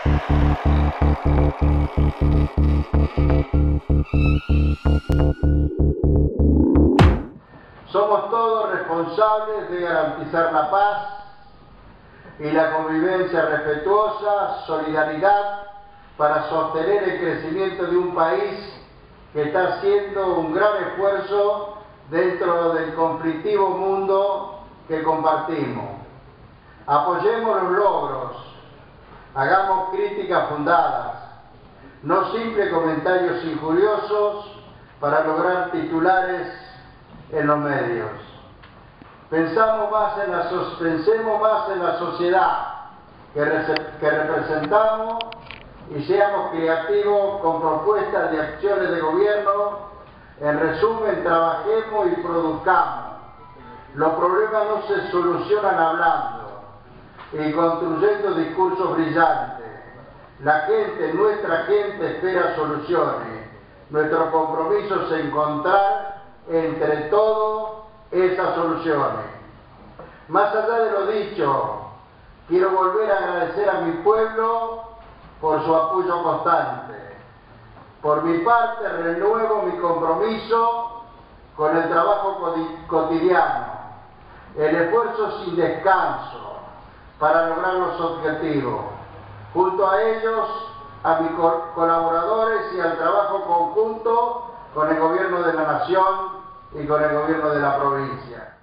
Somos todos responsables de garantizar la paz y la convivencia respetuosa, solidaridad, para sostener el crecimiento de un país que está haciendo un gran esfuerzo dentro del conflictivo mundo que compartimos. Apoyemos los logros, hagamos críticas fundadas, no simples comentarios injuriosos para lograr titulares en los medios. Pensemos más en la sociedad que representamos y seamos creativos con propuestas de acciones de gobierno. En resumen, trabajemos y produzcamos. Los problemas no se solucionan hablando y construyendo discursos brillantes. La gente, nuestra gente, espera soluciones. Nuestro compromiso es encontrar entre todos esas soluciones. Más allá de lo dicho, quiero volver a agradecer a mi pueblo por su apoyo constante. Por mi parte, renuevo mi compromiso con el trabajo cotidiano, el esfuerzo sin descanso para lograr los objetivos. Junto a ellos, a mis colaboradores y al trabajo conjunto con el Gobierno de la Nación y con el Gobierno de la provincia.